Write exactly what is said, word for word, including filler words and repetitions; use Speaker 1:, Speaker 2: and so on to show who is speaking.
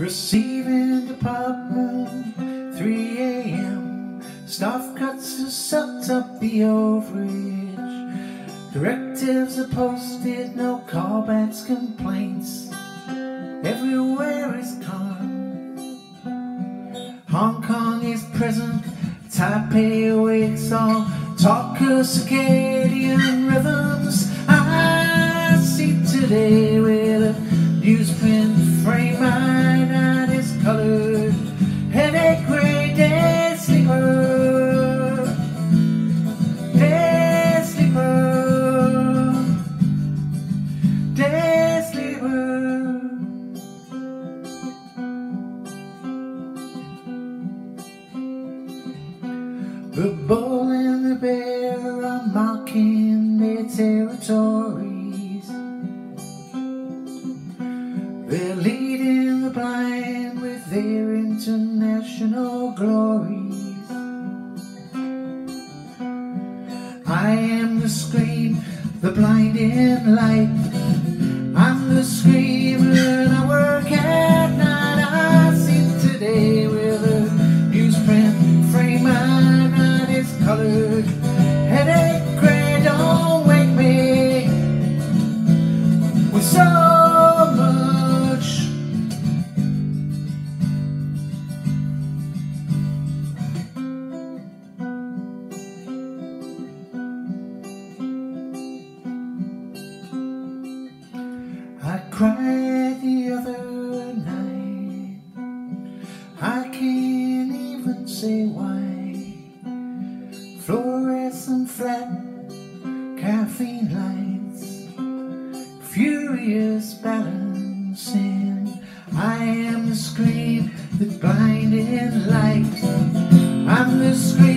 Speaker 1: Receiving department, three A M Staff cuts have sucked up the overage. Directives are posted, no callbacks, complaints. Everywhere is calm. Hong Kong is present, Taipei awakes all. Talk of circadian rhythms. I see today with a newsprint frame. My night is colored, headache gray, day sleeper, day sleeper, day sleeper. The bull and the bear are marking their territories. They're leading the blind with their international glories. I am the scream, the blinding light. I'm the screamer and I work at night. I see today with a newsprint frame. My night is colored, headache gray. Don't wake me with so much. I cried the other night, I can't even say why. Fluorescent flat caffeine lights, furious balancing. I am the scream, the blinding light. I'm the scream.